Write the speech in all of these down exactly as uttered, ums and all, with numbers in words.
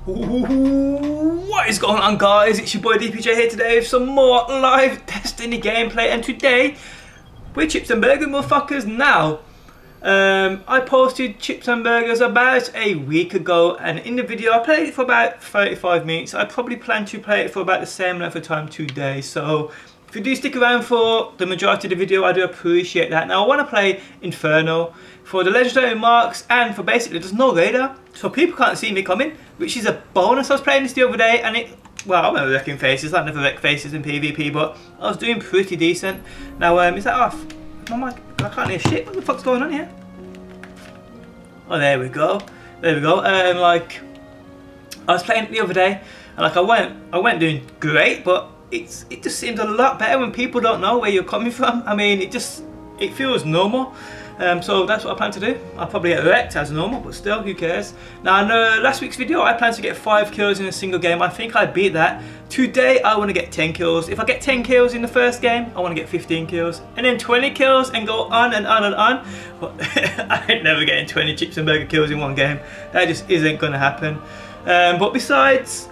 What is going on, guys? It's your boy D P J here today with some more live Destiny gameplay, and today we're Chips and Burger motherfuckers. Now um, I posted Chips and Burgers about a week ago, and in the video I played it for about thirty-five minutes. I probably plan to play it for about the same length of time today, so if you do stick around for the majority of the video, I do appreciate that. Now I want to play Inferno for the legendary marks, and for basically there's no radar, so people can't see me coming, which is a bonus. I was playing this the other day and it, well, I remember wrecking faces. I never wrecked faces in PvP, but I was doing pretty decent. Now um, is that off? Oh my, I can't hear shit. What the fuck's going on here? Oh, there we go. There we go. Um, like I was playing it the other day, and like I went, I went doing great, but it's it just seems a lot better when people don't know where you're coming from. I mean, it just it feels normal. Um, so that's what I plan to do. I'll probably get wrecked as normal, but still, who cares? Now, in uh, last week's video, I planned to get five kills in a single game. I think I beat that. Today, I want to get ten kills. If I get ten kills in the first game, I want to get fifteen kills. And then twenty kills and go on and on and on. But I ain't never getting twenty Chips and Burger kills in one game. That just isn't going to happen. Um, but besides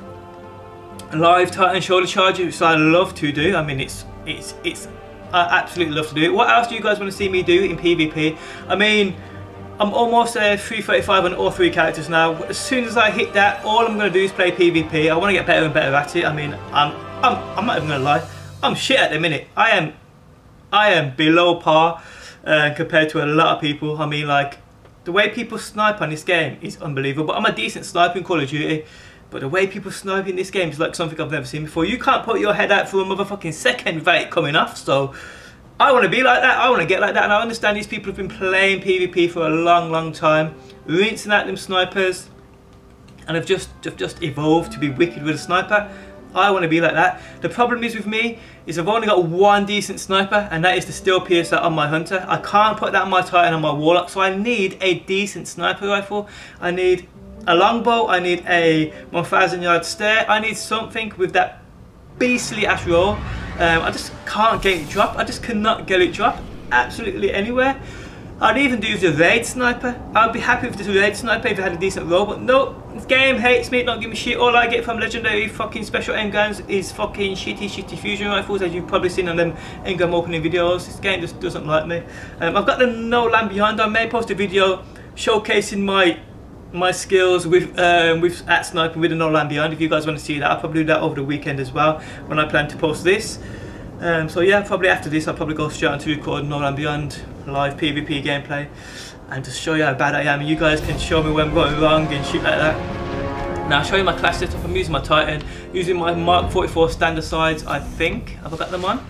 live Titan shoulder charges, which I love to do. I mean, it's it's it's I absolutely love to do it. What else do you guys want to see me do in PvP? I mean, I'm almost uh, three thirty-five on all three characters now. As soon as I hit that, all I'm going to do is play PvP. I want to get better and better at it. I mean, I'm I'm I'm not even going to lie. I'm shit at the minute. I am I am below par uh, compared to a lot of people. I mean, like, the way people snipe on this game is unbelievable. I'm a decent sniper in Call of Duty, but the way people snipe in this game is like something I've never seen before. You can't put your head out for a motherfucking second without it coming off. So I want to be like that. I want to get like that. And I understand these people have been playing PvP for a long, long time, rinsing out them snipers, and have just, have just evolved to be wicked with a sniper. I want to be like that. The problem is with me is I've only got one decent sniper, and that is the Steel Piercer on my Hunter. I can't put that on my Titan, on my Warlock, so I need a decent sniper rifle. I need a longbow, I need a one thousand yard stare, I need something with that beastly ass roll. Um, I just can't get it drop, I just cannot get it drop absolutely anywhere. I'd even do the raid sniper. I'd be happy with the raid sniper if it had a decent roll, but no, this game hates me, don't give me shit. All I get from legendary fucking special engrams is fucking shitty shitty fusion rifles, as you've probably seen on them engram opening videos. This game just doesn't like me. Um, I've got the No Land Beyond. I may post a video showcasing my my skills with um, with at sniping with the No Land Beyond. If you guys want to see that, I'll probably do that over the weekend as well when I plan to post this. Um, so yeah, probably after this I'll probably go straight on to record No Land Beyond live PvP gameplay and just show you how bad I am. You guys can show me when I'm going wrong and shit like that. Now I'll show you my class setup. I'm using my Titan, using my Mark forty-four standard sides, I think. Have I got them on?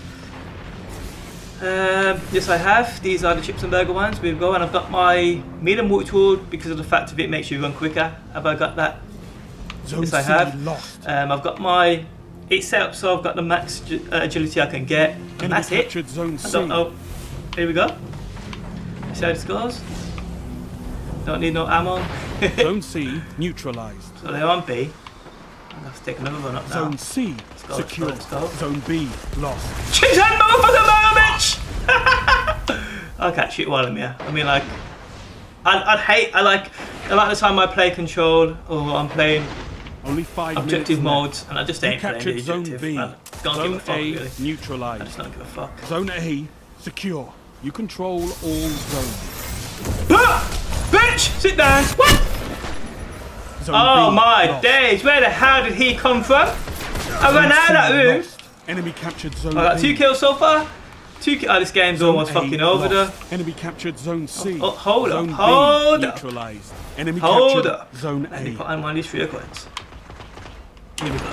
Um, yes, I have. These are the Chips and Burger ones. We go, and I've got my medium multi-tool because of the fact of it makes you run quicker. Have I got that? Zone yes, I have. Lost. Um, I've got my it's set up so I've got the max uh, agility I can get, and that's it. Zone I don't know. Here we go. See how this goes. Don't need no ammo. Zone C neutralized. So they're on B. I'll have to take another one up now. Zone C go, secure. Let's go, let's go. Zone B lost. She's had motherfucker murder, bitch! I can't shoot while I'm here. I mean, like, I'd, I'd hate. I like the amount of time I play Control or I'm playing only five objective modes, left. and I just ain't you playing the zone objective. B. I don't Zone give a fuck, A really. neutralized. I just don't give a fuck. Zone A secure. You control all zones. Ah! Bitch! Sit down! What? Zone oh B my lost. days! Where the hell did he come from? I ran out of that room. Lost. Enemy captured zone I got two kills so far. Two ki oh, this game's zone almost A fucking over though. Enemy captured zone C. Oh, oh, hold zone up, hold B up. Neutralized. Enemy hold captured up. Zone Let me A. put on one of these three coins. Here we go.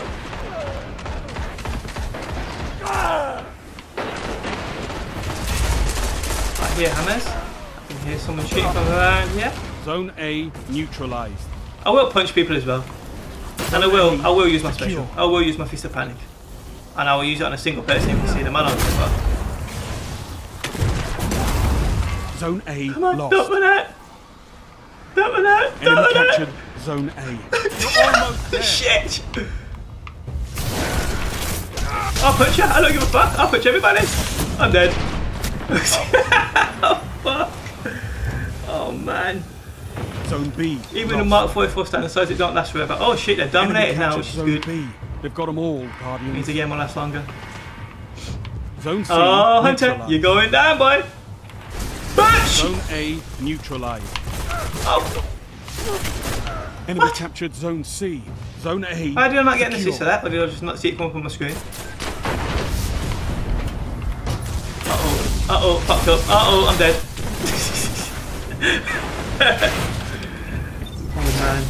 I hear hammers. I can hear someone shooting from around here. Zone A neutralized. I will punch people as well. And I will I will use my special. I will use my Fist of Panic. And I will use it on a single person if you can see them. I don't give a fuck. Zone A Come on, lost. don't run out. Don't run out. Don't Enemy run captured out. Zone A. You're almost there. Shit. I'll punch you. I don't give a fuck. I'll punch everybody. I'm dead. Oh fuck. Oh man. Zone Zone B. Even the Mark forty-four standard size, it don't last forever. Oh shit, they're dominating now, which is Zone good. B. They've got them all, Guardians. Means the game will last longer. Zone C. Oh, Hunter, you're going down, boy. Bitch! Zone A neutralized. Oh. Enemy What? captured Zone C. Zone A. Why did I not get an secure. assist for that? Or did I just not see it come up on my screen? Uh oh, uh oh, fucked up. Uh oh, I'm dead. Oh man.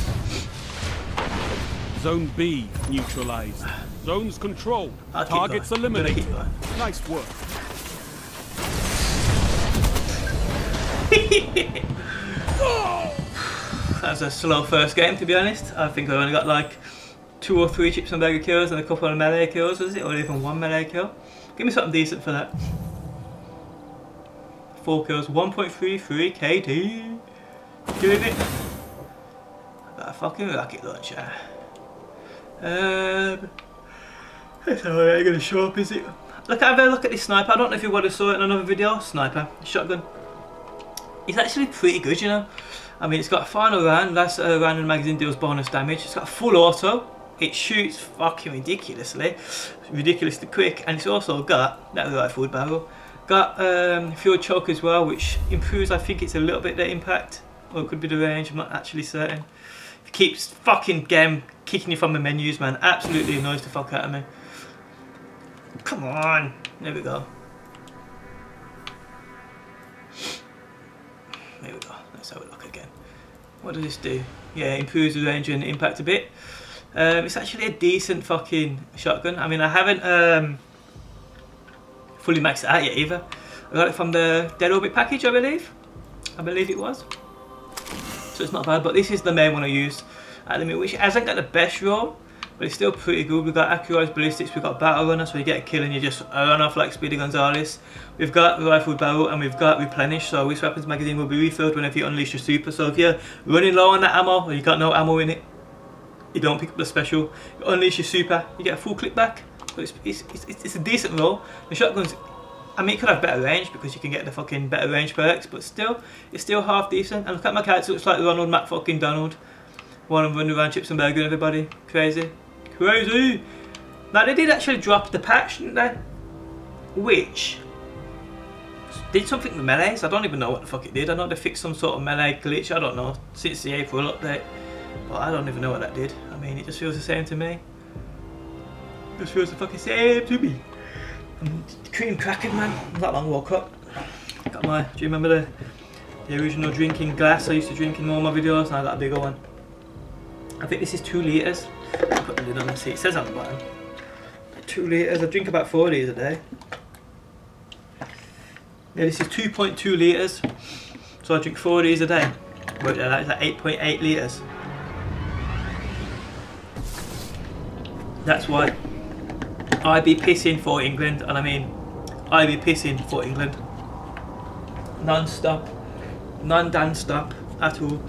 Zone B neutralized. Zones controlled. I'll keep Targets going. I'm gonna eliminated. keep going. Nice work. That was a slow first game, to be honest. I think I only got like two or three Chips and Burger kills and a couple of melee kills, was it? Or even one melee kill. Give me something decent for that. Four kills, one point three three K D. Doing it. I got a fucking rocket launcher. Um, it's not really going to show up, is it? Look, have a look at this sniper. I don't know if you would have saw it in another video. Sniper, shotgun. It's actually pretty good, you know. I mean, it's got a final round. Last uh, round in the magazine deals bonus damage. It's got full auto. It shoots fucking ridiculously, ridiculously quick, and it's also got that rifle barrel. Got um, fuel choke as well, which improves. I think it's a little bit the impact, or it could be the range. I'm not actually certain. It keeps fucking game kicking you from the menus, man. Absolutely annoys the fuck out of me. Come on, there we go. There we go. Let's have a look again. What does this do? Yeah, improves the range and impact a bit. Um, it's actually a decent fucking shotgun. I mean, I haven't um, fully maxed it out yet either. I got it from the Dead Orbit package, I believe. I believe it was. So it's not bad, but this is the main one I use at the minute, which hasn't got the best roll, but it's still pretty good. We've got accurized ballistics, we've got battle runner, so you get a kill and you just run off like Speedy Gonzales. We've got rifle barrel and we've got replenish, so this weapons magazine will be refilled whenever you unleash your super. So if you're running low on that ammo or you got no ammo in it, you don't pick up the special, you unleash your super, you get a full clip back. But it's, it's, it's, it's a decent roll. The shotgun's, I mean, it could have better range because you can get the fucking better range perks, but still, it's still half decent. And look at my character, looks like Ronald Mac fucking Donald. One of them running around Chips and Burger and everybody. Crazy. Crazy! Now they did actually drop the patch, didn't they? Which did something with melees. I don't even know what the fuck it did. I know they fixed some sort of melee glitch, I don't know, since the April update. But I don't even know what that did. I mean, it just feels the same to me. It just feels the fucking same to me. I'm cream cracking, man. That long woke up. Got my, do you remember the, the original drinking glass I used to drink in all my videos? And I got a bigger one. I think this is two litres. Put the lid on and see. It says on the bottom. Two litres. I drink about four litres a day. Yeah, this is two point two litres. So I drink four of these a day. Worked out that, it's like eight point eight litres. That's why I be pissing for England, and I mean I be pissing for England. Non-stop. Non-dan-stop at all.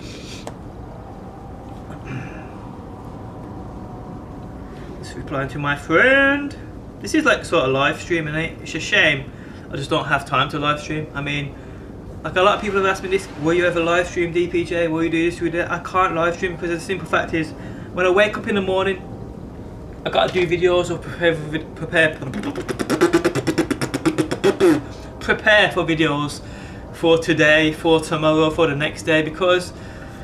Just replying to my friend. This is like sort of live streaming, eh? It's a shame I just don't have time to live stream. I mean, like a lot of people have asked me this, will you ever live stream D P J, will you do this, will you do that? I can't live stream because the simple fact is, when I wake up in the morning, I gotta do videos or prepare for, prepare, prepare for videos for today, for tomorrow, for the next day, because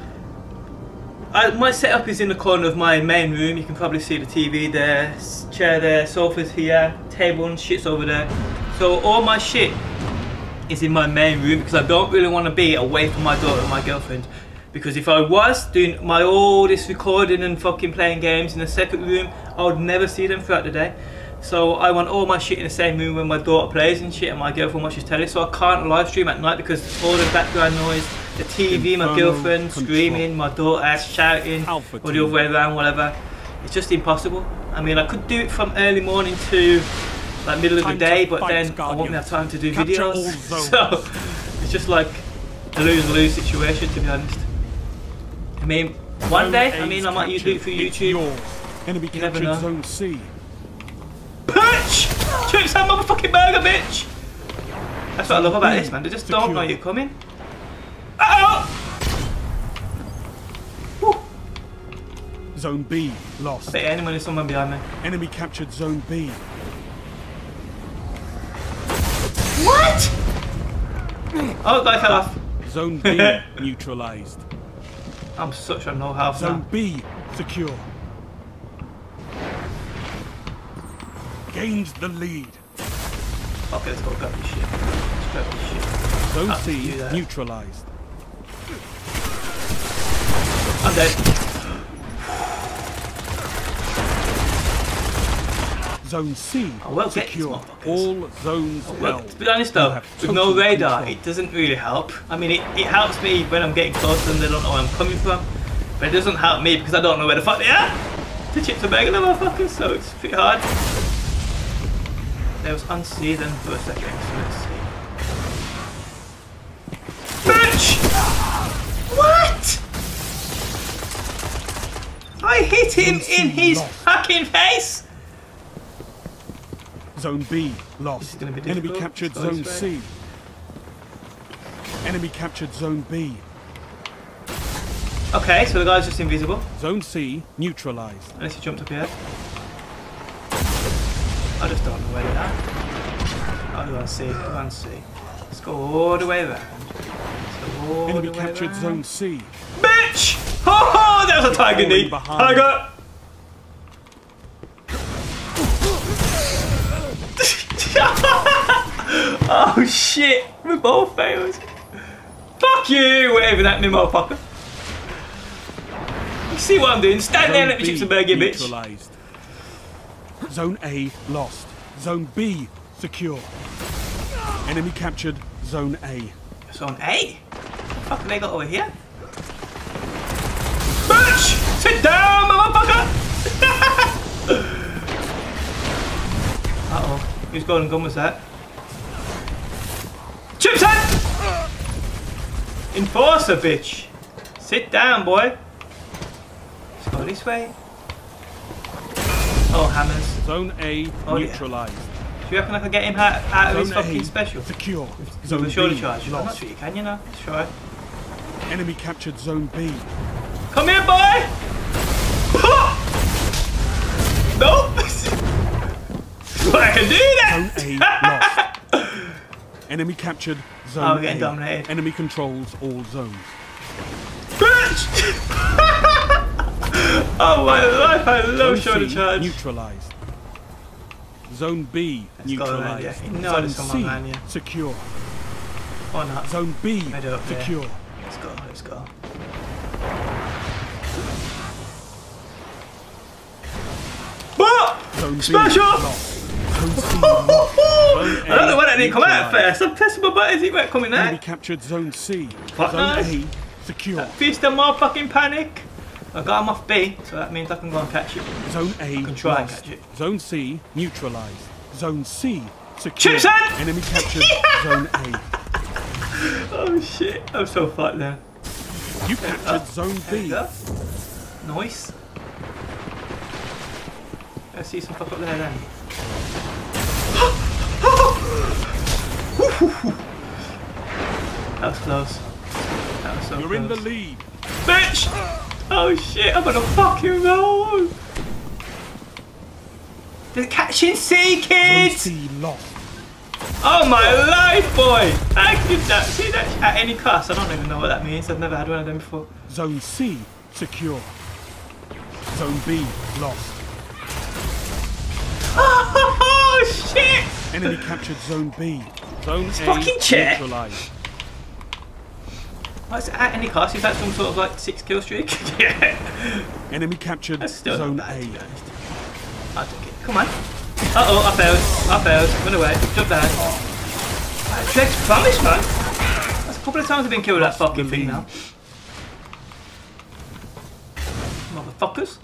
I, my setup is in the corner of my main room. You can probably see the T V there, chair there, sofas here, table and shit's over there. So all my shit is in my main room because I don't really want to be away from my daughter and my girlfriend. Because if I was doing my all this recording and fucking playing games in a separate room, I would never see them throughout the day. So I want all my shit in the same room when my daughter plays and shit and my girlfriend watches telly. So I can't live stream at night because all the background noise, the T V, my girlfriend screaming, my daughter shouting, or the other way around, whatever. It's just impossible. I mean, I could do it from early morning to like middle of the day, but then I won't have time to do videos. So it's just like a lose-lose situation, to be honest. I mean, one day, I mean, I might use it for YouTube. Enemy You never know. Zone C. Bitch! Chips that motherfucking burger, bitch! That's what I love about this, man. They just don't know you're coming. Oh! Zone B lost. I bet anyone is someone behind me. Enemy captured Zone B. What? Oh, guy fell off. Zone B neutralized. I'm such a no health Zone now. B secure. Gained the lead. Okay, let's go grab this shit. Let's grab this shit. Zone I can C do that. neutralized. I'm dead. Zone C Oh, well, get secure. these motherfuckers. All zones Well, held. to be honest You though, have with no total radar, control. it doesn't really help. I mean, it, it helps me when I'm getting closer and they don't know where I'm coming from. But it doesn't help me because I don't know where the fuck they are. The chips are begging them, motherfuckers, so it's pretty hard. There was unsee then for a second, so let's see. Bitch! What? I hit him in his fucking face! Zone B This lost. is gonna be Enemy difficult. captured Let's go Zone this way. C. Enemy captured Zone B. Okay, so the guy's just invisible. Zone C neutralized. Unless he jumped up here. I just don't know where they are. Oh, go and see, go and see. Let's go all the way around. Let's go all Enemy the way captured around. Zone C. Bitch! Oh, that was a tiger Falling knee. behind. Tiger! Oh shit, we both failed. Fuck you, waving at me, motherfucker. You see what I'm doing? Stand there and let me Zone chip some B burger, bitch. neutralized. Zone A lost. Zone B secure. Enemy captured Zone A. Zone A? What the fuck have they got over here? Bitch! Sit down, motherfucker! Uh-oh. Whose golden gun was that? Chips head! Enforcer, bitch! Sit down, boy. Let's go this way. Oh, hammers. Zone A Oh, yeah. neutralized. Do you reckon I can get him out, out of his Zone fucking A special? secure. With Zone a shoulder B charge? I'm not lost. sure you can, you know. Let's try. Enemy captured Zone B. Come here, boy! Nope! Well, I can do that! Zone A lost. Enemy captured Zone Oh, we're getting A. dominated. Enemy controls all zones. Bitch! Oh my life, I love Zone shoulder C charge. neutralized. Zone B Let's go around, neutralized. yeah. You know Zone there's someone C around here. secure. Or not. Zone B Head up there. secure. Let's go, let's go. What? Zone B Special! lost. Zone C lost. I don't know why that didn't come out neutralized. first. I'm pressing my buttons, it won't coming Enemy out. captured Zone C. What Zone now? A secure. Feast of more fucking panic. I got him off B, so that means I can go and catch it. Zone A can try and lost. catch it. Zone C neutralized. Zone C secure. Chips head! Enemy captured Zone A. Oh shit, I'm so fucked now. You captured Zone There you B. go. Nice. Let's see some fuck up there then. That was close. That was so You're close. in the lead. Bitch! Oh shit, I'm on a fucking roll! They're catching sea Zone kids! C lost. Oh my life, boy! How could that see that at any cost? I don't even know what that means. I've never had one of them before. Zone C secure. Zone B lost. Oh shit! Enemy captured Zone B. Zone A fucking chair. neutralized. What's at any cost? Is that some sort of like six kill streak? Yeah. Enemy captured That's still Zone not bad, to be A. honest. I'll take it. Come on. Uh oh, I failed. I failed. Run away. Jump down. Drex promise, man. That's a couple of times I've been killed with that Lost fucking the thing lead. now. Motherfuckers.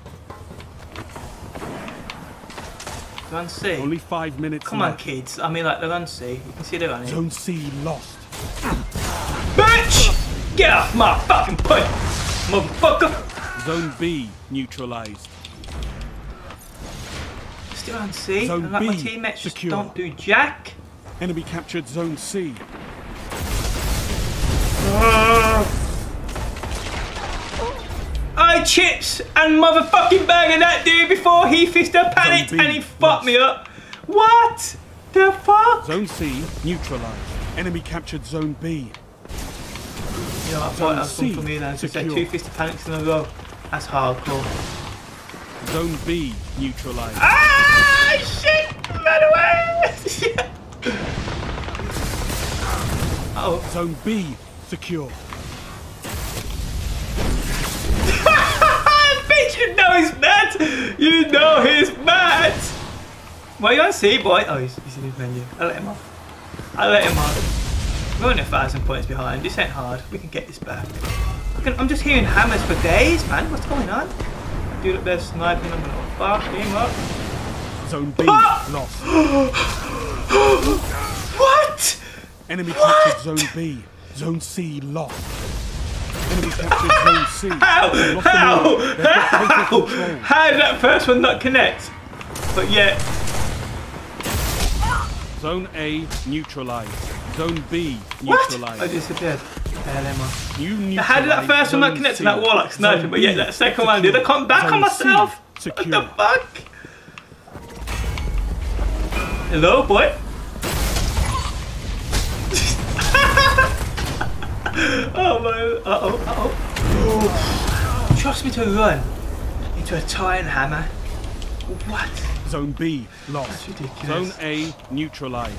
Go and see. Only five minutes Come on, left. kids. I mean, like, they're on C. You can see they're on it. Zone C lost. Bitch! Get off my fucking point, motherfucker! Zone B neutralized. Still on C. Zone And like my B teammates just secure. don't do jack. Enemy captured Zone C. I Chips and motherfucking Burger that dude before he fisted panicked and he fucked me up. What the fuck? Zone C neutralized. Enemy captured Zone B. Yeah, I thought that was fun for me then. So say two fisted panics in a row. That's hardcore. Zone B neutralized. Ah shit! Run away! Oh. Zone B secure. Bitch, you know he's mad! You know he's mad! What are you on C, boy? Oh, he's, he's in his menu. I'll let him off. I'll let him off. We're only a thousand points behind. This ain't hard. We can get this back. I can, I'm just hearing hammers for days, man. What's going on? Dude up there sniping. I'm gonna fuck him up. Zone B ah! lost. What? Enemy what? captured Zone B. Zone C lost. Enemy captured Zone C. How? How? How? How did that first one not connect? But yet. Zone A neutralized. Zone B What? neutralized. I disappeared. You neutralized. How did that first one not connect to that warlock sniping, but yet that second one did? I come back on myself. What the fuck? Hello, boy. Oh my. Uh oh. Uh oh. Trust me to run into a Titan hammer. What? Zone B lost. That's ridiculous. Zone A neutralized.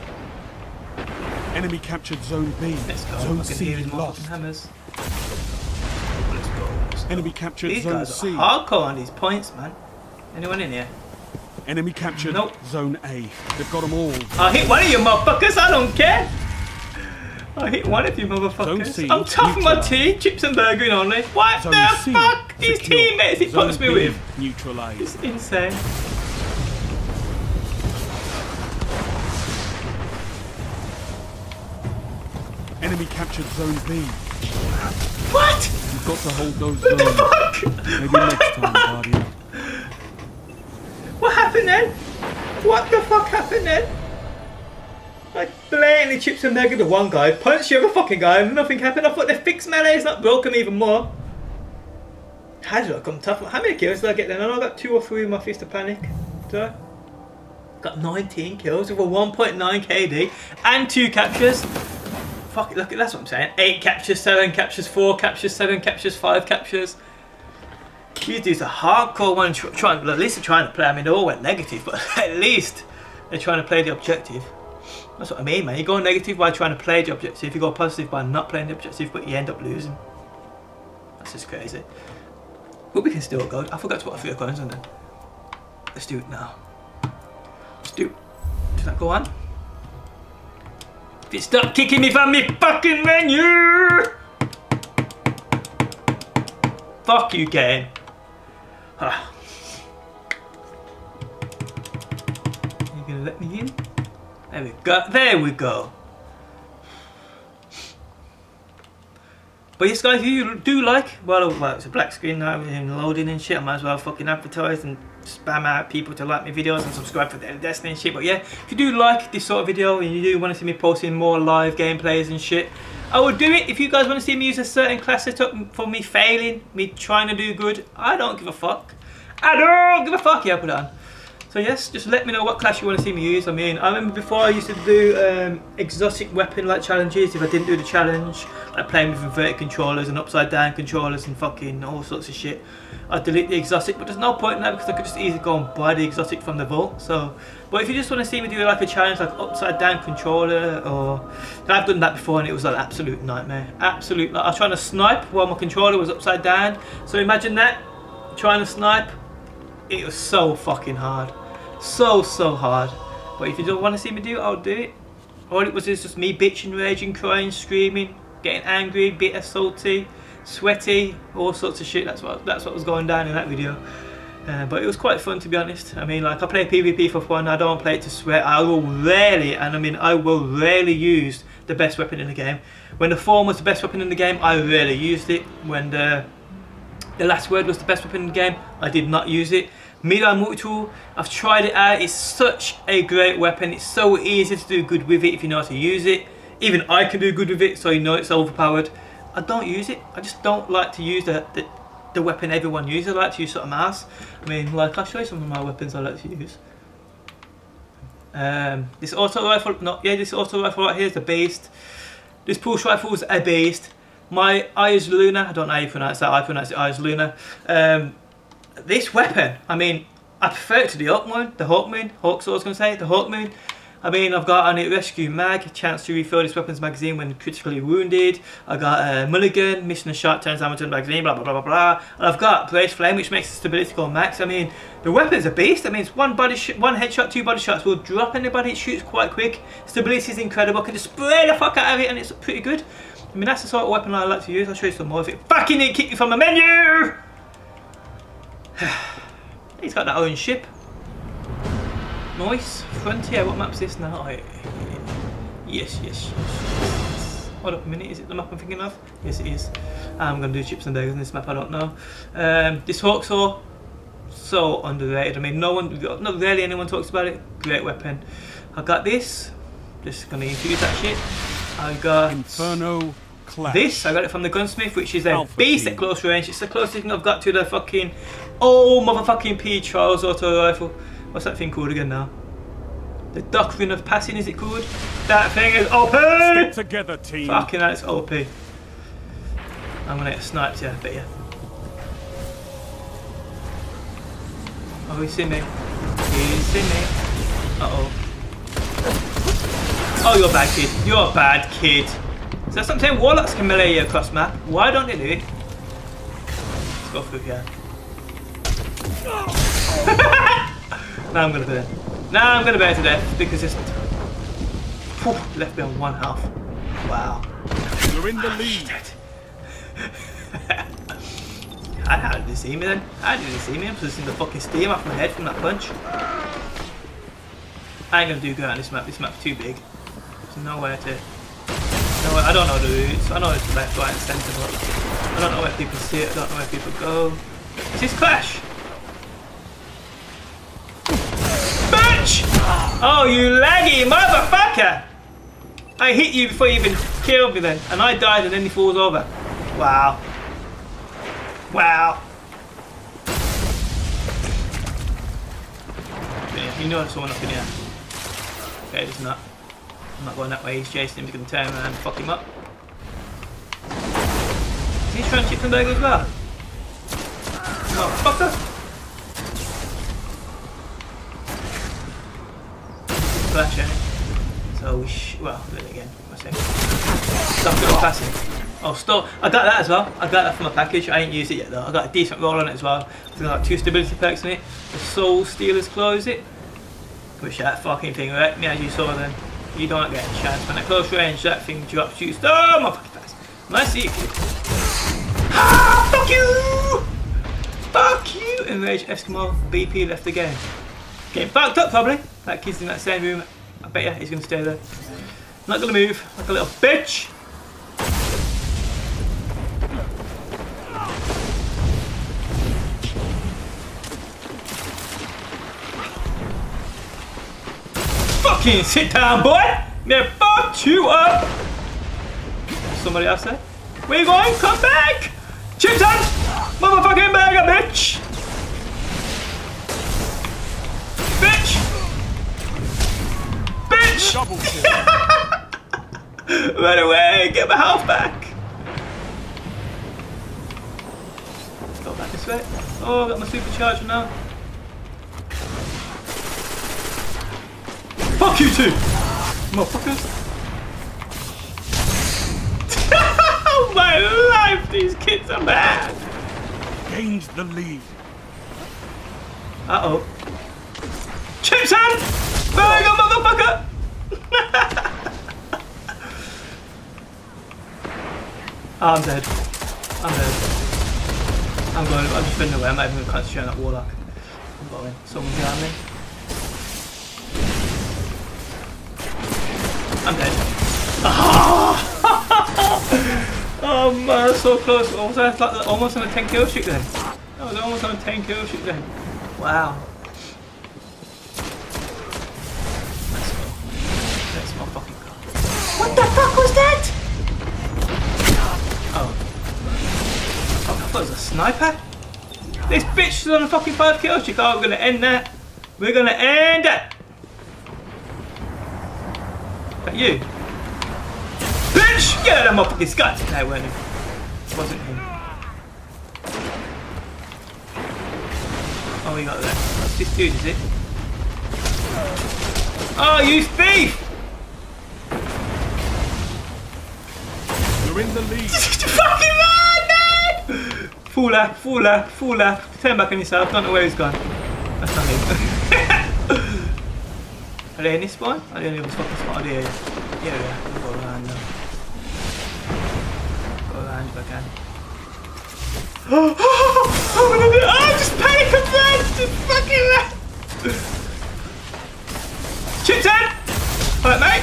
Enemy captured Zone B. Let's go. Zone I can C hear his lost. hammers. Let's go. Let's go. Enemy captured These Zone guys C. are hardcore on these points, man. Anyone in here? Enemy captured nope. Zone A. They've got them all. I'll hit one of you motherfuckers. I don't care. I'll hit one of you motherfuckers. I'm tough on my tea. Chips and burgering only. What Zone the C fuck? These secure. teammates he Zone puts me B with. Neutralized. It's insane. Enemy captured Zone B. What? You've got to hold those what zones. The fuck? Maybe next time, Guardian. What happened then? What the fuck happened then? Like blatantly Chips and Mega the one guy, punched the other fucking guy and nothing happened. I thought they fixed melee, it's not broken even more. How did I come tough? How many kills did I get then? I got two or three with my Fist of Panic. Did I? Got nineteen kills with a one point nine K D and two captures. Fuck it, look at that's what I'm saying. Eight captures, seven captures, four captures, seven captures, five captures. These dudes are hardcore one trying, at least they're trying to play. I mean, they all went negative, but at least they're trying to play the objective. That's what I mean, man. You go negative by trying to play the objective. You go positive by not playing the objective, but you end up losing. That's just crazy. But we can still go. I forgot to put a few coins on then. Let's do it now. Let's do it. Does that go on? If it stop kicking me from me fucking menu! Fuck you, game. Ah. You gonna let me in? There we go. There we go. But yes, guys, if you do like, well, well it's a black screen now with him loading and shit. I might as well fucking advertise and spam out people to like my videos and subscribe for Daily Destiny and shit. But yeah, if you do like this sort of video and you do want to see me posting more live gameplays and shit, I will do it. If you guys want to see me use a certain class setup for me failing, me trying to do good, I don't give a fuck. I don't give a fuck. Yeah, I'll put it on. So yes, just let me know what class you want to see me use. I mean, I remember before I used to do um, exotic weapon like challenges. If I didn't do the challenge, like playing with inverted controllers and upside down controllers and fucking all sorts of shit, I'd delete the exotic. But there's no point in that because I could just easily go and buy the exotic from the vault. So, but if you just want to see me do like a challenge like upside down controller, or I've done that before and it was an absolute nightmare. Absolute. Like, I was trying to snipe while my controller was upside down. So imagine that, trying to snipe. It was so fucking hard. So, so hard. But if you don't want to see me do it, I'll do it. All it was is just me bitching, raging, crying, screaming, getting angry, bitter, salty, sweaty, all sorts of shit. That's what that's what was going down in that video. Uh, but it was quite fun, to be honest. I mean, like, I play PvP for fun. I don't play it to sweat. I will rarely, and I mean I will rarely use the best weapon in the game. When the Form was the best weapon in the game, I rarely used it. When the The Last Word was the best weapon in the game, I did not use it. Mirai Multi-Tool, I've tried it out. It's such a great weapon. It's so easy to do good with it if you know how to use it. Even I can do good with it, so you know it's overpowered. I don't use it. I just don't like to use the, the, the weapon everyone uses. I like to use sort of mouse. I mean, like I'll show you some of my weapons I like to use. Um, this auto rifle, no, yeah, this auto rifle right here is a beast. This pulse rifle is a beast. My Eyes Luna, I don't know how you pronounce that, I pronounce it Eyes Luna. Um, this weapon, I mean, I prefer it to the Hawkmoon, the Hawkmoon, Hawksaw I was going to say, the Hawkmoon. I mean, I've got on it Rescue Mag, chance to refill this weapons magazine when critically wounded. I got a uh, Mulligan, mission a shot, turns ammo to the magazine, blah blah blah blah blah. And I've got Brace Flame, which makes the stability go max. I mean, the weapon's a beast. I mean, it's one body, sh one headshot, two body shots will drop anybody. It shoots quite quick. Stability is incredible. I can just spray the fuck out of it, and it's pretty good. I mean, that's the sort of weapon I like to use. I'll show you some more of it. Fucking it, kick you from the menu. He's got that own ship. Nice. Frontier, what map's this now? Oh, yes, yes, yes, yes. Hold up a minute, is it the map I'm thinking of? Yes, it is. I'm going to do chips and burgers on this map, I don't know. Um, this Hawksaw, so underrated. I mean, no one, not really anyone talks about it. Great weapon. I got this. Just going to infuse that shit. I got Inferno Clash. This, I got it from the Gunsmith, which is a Alpha beast team. at close range. It's the closest thing I've got to the fucking old motherfucking P. Charles auto rifle. What's that thing called again now? The Doctrine of Passing, is it called? That thing is O P! Stick together, team. Fucking hell, it's O P. I'm gonna get sniped here, I bet you. Oh, he's seen me. He's seen me. Uh oh. Oh, you're a bad kid. You're a bad kid. So that's something Warlocks can melee you across map. Why don't they do it? Let's go through here. Now I'm gonna burn. Now I'm gonna burn to death because it's Whew, left me on one half. Wow. You're in the lead. How, how did he see me then? How did he see me? I'm supposed to see the fucking steam off my head from that punch. I ain't gonna do good on this map. This map's too big. There's nowhere to. No, I don't know the routes. I know it's left, right, and centre, but I don't know where people sit. I don't know where people go. Is this Clash? Bitch! Oh, you laggy motherfucker! I hit you before you even killed me then, and I died and then he falls over. Wow. Wow. Yeah, you know there's someone up in here. Okay, there's not. I'm not going that way, he's chasing him, he's going to turn around and fuck him up. Is he trying to chip and burger as well? Oh, fucker! Flash, eh? So we sh well, do it again. One second. Stop going passing. Oh, stop. I got that as well. I got that from my package. I ain't used it yet though. I got a decent roll on it as well. I've got two stability perks in it. The Soul Stealer's Claw, is it? Push that fucking thing right me as you saw then. You don't get a chance. When at close range, that thing drops you. Oh my fucking face. Nice see you, kid. Ah, fuck you! Fuck you! Enraged Eskimo B P left the game. Getting fucked up probably. That kid's in that same room. I bet you he's gonna stay there. Not gonna move like a little bitch. Fucking sit down, boy! Yeah, fuck you up! Somebody else there? Where you going? Come back! Chips on! Motherfucking burger, bitch! Bitch! Bitch! Double kill. Run away! Get my health back! Let's go back this way. Oh, I got my supercharger now. Fuck you two! Motherfuckers! Oh my life! These kids are bad! Gained the lead. Uh oh. Chips on! Burger, motherfucker! Oh, I'm dead. I'm dead. I'm going. I'm just running away. I'm not even going to concentrate on that warlock. I'm going. Someone behind me. I'm dead. Oh, oh man, so close. Almost, like, almost on a ten kill streak then. I was almost on a ten kill streak then. Wow. Let's go. Let's motherfucking go. What the fuck was that? Oh. Oh no. thought it was a sniper. This bitch is on a fucking five kill streak. Oh, we're gonna end that. We're gonna end it. That you? Bitch! Get out of my fucking sky! No, it weren't him. It wasn't him. Oh, we got that. That's this dude, is it? Oh, you thief! You're in the lead. Fucking man, man! Fooler, fooler, fooler. Turn back on yourself. Don't know where he's gone. That's not him. Are they in this spawn? Are they in this fucking spawn? Oh, yeah, yeah. Yeah, yeah. I'll go around now. Go around if I can. Oh, oh, oh, oh, oh, just panic and run! Just fucking run! Chipton! Alright, mate.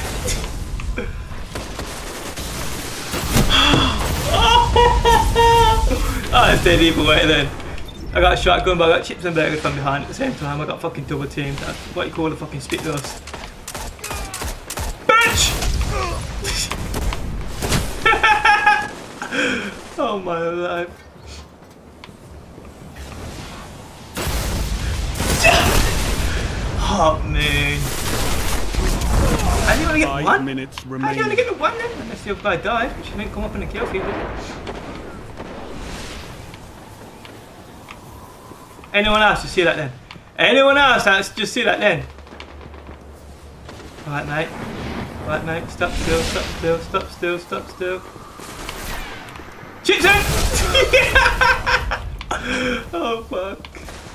Oh, that's dead either way then. I got a shotgun, but I got chips and burgers from behind at the same time. I got fucking double teamed. That's what you call a fucking spit dust. Bitch! Oh my life. Oh man. How do you only get Five one? minutes How do you only remaining. get the one then? Unless the other guy died, which didn't come up in the kill feed. Anyone else just see that then? Anyone else that's just see that then? Alright mate. Alright mate, stop still, stop still, stop still, stop still. Chipson! Oh fuck.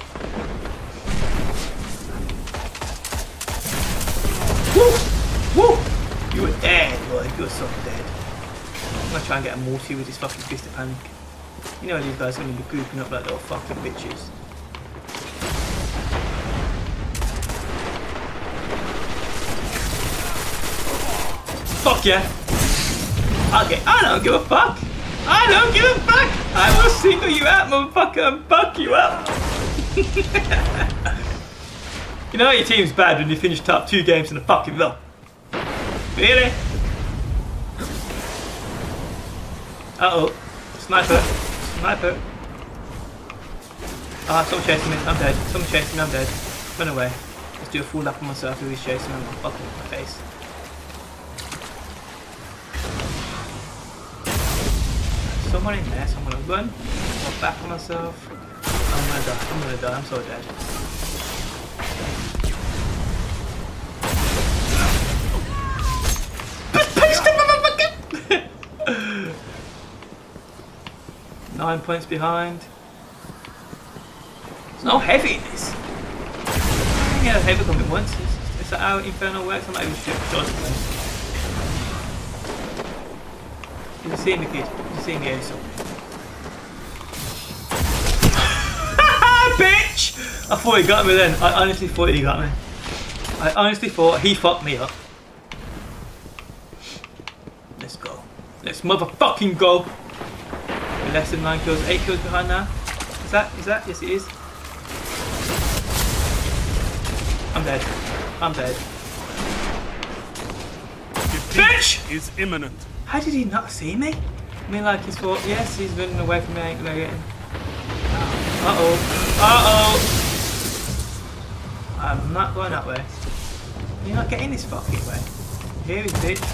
Woo! Woo! You were dead, boy. You were so dead. I'm gonna try and get a multi with this fucking fist of panic. You know these guys are gonna be grouping up like little fucking bitches. Fuck yeah! Okay, I don't give a fuck! I don't give a fuck! I will single you out, motherfucker, and fuck you up! You know your team's bad when you finish top two games in a fucking row. Really? Uh-oh. Sniper. Sniper. Ah, someone chasing me. I'm dead. Someone chasing me. I'm dead. Run away. Let's do a full lap on myself who is chasing me. I'm fucking my face. Someone in there, so I'm gonna run. Walk back on myself. I'm gonna die. I'm gonna die. I'm so dead. Nine points behind. There's no heavy in this. I only had a heavy coming once. Is, is that how Inferno works? I'm not even sure. Did you see me, kid? Did you see me, Ace? Bitch! I thought he got me then. I honestly thought he got me. I honestly thought he fucked me up. Let's go. Let's motherfucking go. We're less than nine kills, eight kills behind now. Is that? Is that? Yes, it is. I'm dead. I'm dead. Bitch! Is imminent. How did he not see me? I mean, like, he's thought, yes, he's running away from me, I ain't gonna get him. Uh oh. Uh oh. I'm not going that way. You're not getting this fucking way. Here is bitch.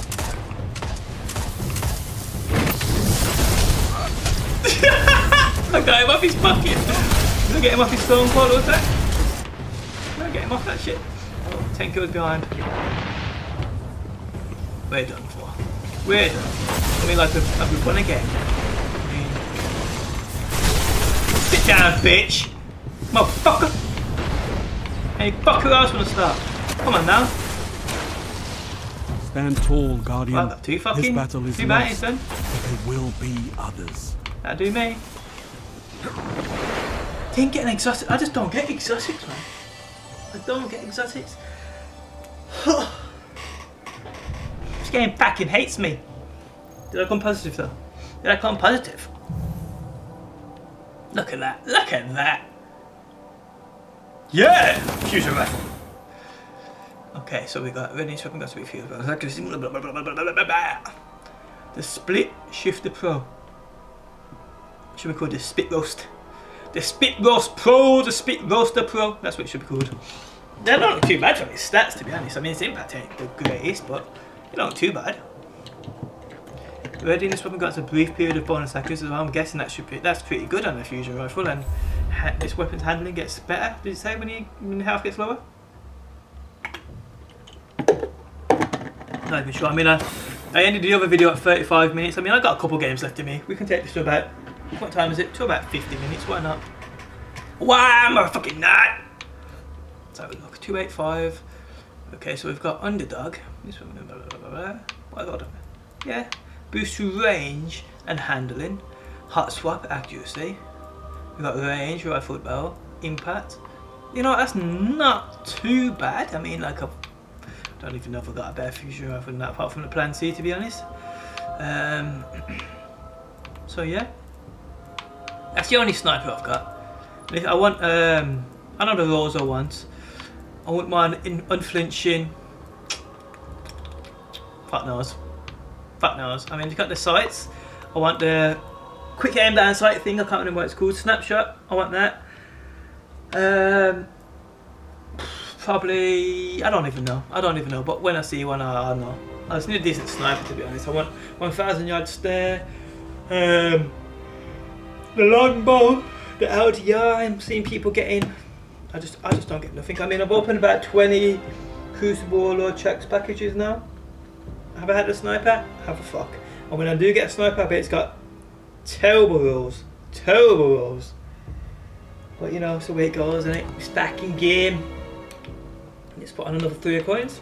I got him off his pocket. I'm gonna get him off his stone cold attack. I'm gonna get him off that shit. Oh, ten kills behind. We're done for. We're done. I mean, like, have we won again? I mean, sit down, bitch! Motherfucker! Hey, fuck who else wanna start? Come on now. Stand tall, Guardian. Well, two fucking. This battle is two lost, bounties then. but there will be others. That'll do me. Didn't get an exotic. I just don't get exotics, man. I don't get exotics. This game fucking hates me. Did I come positive though? Did I come positive? Look at that. Look at that. Yeah! Fusion rifle. Okay, so we got ready swapping got to be fusion rifle. The split shifter pro. should be called the Spit Roast. The Spit Roast Pro, the Spit Roaster Pro. That's what it should be called. They're not too bad from his stats, to be honest. I mean, his impact ain't the greatest, but they're not too bad. Readiness weapon got a brief period of bonus accuracy as well. I'm guessing that should be that's pretty good on a fusion rifle, and ha this weapon's handling gets better. Did you say when, you, when your health gets lower? Not even sure. I mean, I, I ended the other video at thirty-five minutes. I mean, I got a couple games left in me. We can take this to about, what time is it? To about fifty minutes. Why not? Why am I fucking not? Let's have a look. two eighty-five. Okay, so we've got Underdog. This one. Blah, blah, blah, blah. What got? Yeah. Boost to range and handling. Hot swap accuracy. We've got range, rifle barrel, impact. You know, that's not too bad. I mean, like, I don't even know if I've got a better fusion rifle than that, apart from the Plan C, to be honest. Um, so, yeah. That's the only sniper I've got. I want, um, I know the rolls I want. I want mine in unflinching. Fuck knows. Fuck knows. I mean, you've got the sights. I want the quick aim down sight thing. I can't remember what it's called. Snapshot. I want that. Um, probably. I don't even know. I don't even know. But when I see one, I, I know. I just need a decent sniper, to be honest. I want one thousand yard stare. Um, the longbow. The L D R. I'm seeing people getting. I just, I just don't get nothing. I mean, I've opened about twenty Crucible or checks packages now. Have I had a sniper? Have a fuck. And when I do get a sniper, I bet it's got terrible rolls. Terrible rolls. But you know, it's the way it goes, isn't it? Stacking game. Let's put on another three of coins.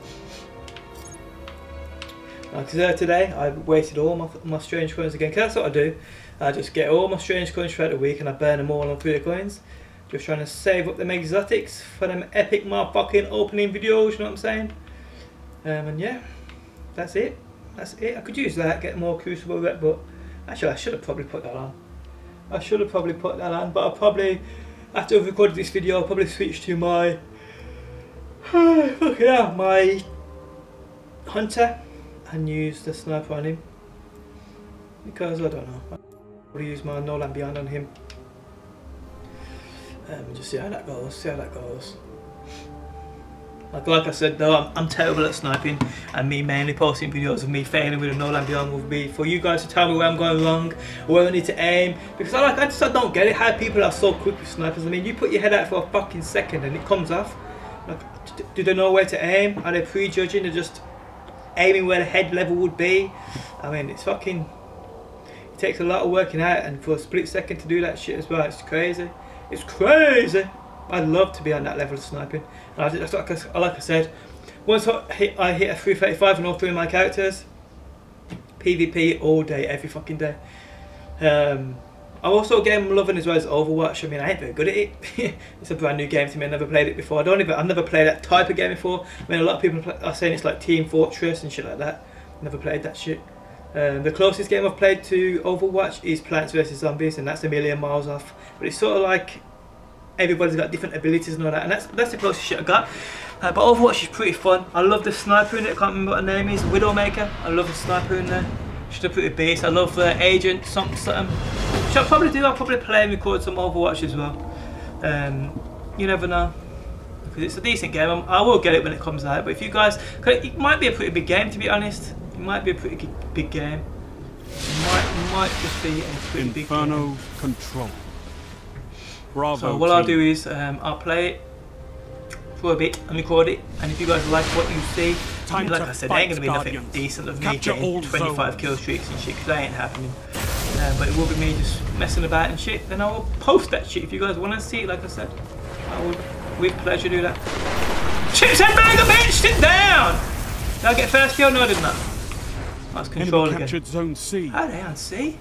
Like today, I wasted all my, my strange coins again. Cause that's what I do. I just get all my strange coins throughout the week and I burn them all on three of coins. Just trying to save up them exotics for them epic motherfucking opening videos, you know what I'm saying? Um, and yeah. That's it. That's it. I could use that, get more Crucible rep, but actually I should have probably put that on. I should have probably put that on, but I'll probably, after I've recorded this video, I'll probably switch to my, fucking hell, my Hunter and use the sniper on him. Because I don't know. I'll probably use my No Land Beyond on him. Um, just see how that goes, see how that goes. Like, like I said though, I'm, I'm terrible at sniping, and me mainly posting videos of me failing with a No Land Beyond will be for you guys to tell me where I'm going wrong, where I need to aim, because I like I just I don't get it how people are so quick with snipers. I mean, you put your head out for a fucking second and it comes off. Like, do they know where to aim? Are they prejudging? They're just aiming where the head level would be. I mean, it's fucking. It takes a lot of working out, and for a split second to do that shit as well, it's crazy. It's crazy. I'd love to be on that level of sniping. And I just, like, I, like I said, once I hit, I hit a three thirty-five on all three of my characters, PvP all day, every fucking day. Um, I also a game I'm loving as well as Overwatch. I mean, I ain't very good at it. It's a brand new game to me. I've never played it before. I don't even. I've never played that type of game before. I mean, a lot of people are saying it's like Team Fortress and shit like that. Never played that shit. Um, the closest game I've played to Overwatch is Plants versus Zombies, and that's a million miles off. But it's sort of like everybody's got different abilities and all that, and that's that's the closest shit I got. Uh, but Overwatch is pretty fun. I love the sniper in it. I can't remember what her name is. Widowmaker. I love the sniper in there. She's a pretty beast. I love the agent something something. Which I'll probably do. I'll probably play and record some Overwatch as well. Um, you never know. Because it's a decent game. I'm, I will get it when it comes out. But if you guys, it might be a pretty big game to be honest. It might be a pretty big game. It might, might just be a pretty big game. Inferno Control. Bravo. So what I'll do is um, I'll play it for a bit and record it, and if you guys like what you see, Time like to I said, fight, there ain't gonna be Guardians. nothing decent of me Capture getting all twenty-five zones. kill streaks and shit, because that ain't happening. Um, but it will be me just messing about and shit. Then I will post that shit if you guys want to see it. Like I said, I will with pleasure do that. Chips and Burger, bitch, sit down. Did I get first kill? No, I did not. That's control Enemy again. captured Zone C. How are they on C?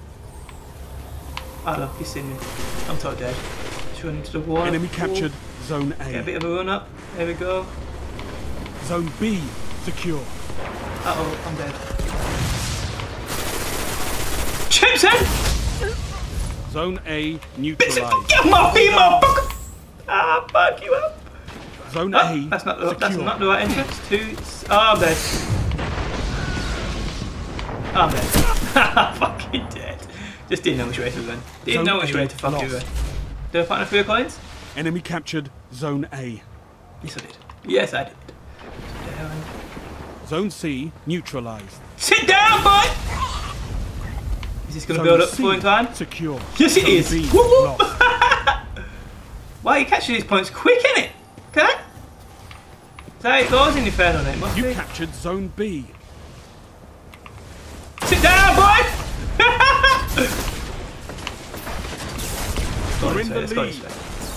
Oh look, he's seen me. I'm totally dead. Just run into the wall. Enemy captured Zone A. Get a bit of a run up. There we go. Zone B secure. Uh oh, I'm dead. Chips in! Zone A neutralized. Get my feet, motherfucker! Ah, fuck you up. Zone Oh, A that's not the, that's secure. not the right entrance. Two. Oh, I'm dead. I'm dead. Fucking dead. Just didn't know which way to run. Didn't Zone know which A way to fucking lost. run. Did I find a few coins? Enemy captured Zone A. Yes, I did. Yes, I did. Down. Zone C neutralized. Sit down, boy! Is this going to Zone build up C full in time? secure. Yes, it Zone is. B Whoop, whoop. lost. Wow, you capture these points quick, innit? Okay? Is that how it goes in Inferno, then? Must You be. captured Zone B. Sit down, boy! You're in Let's go the this way, lead. let's go this way.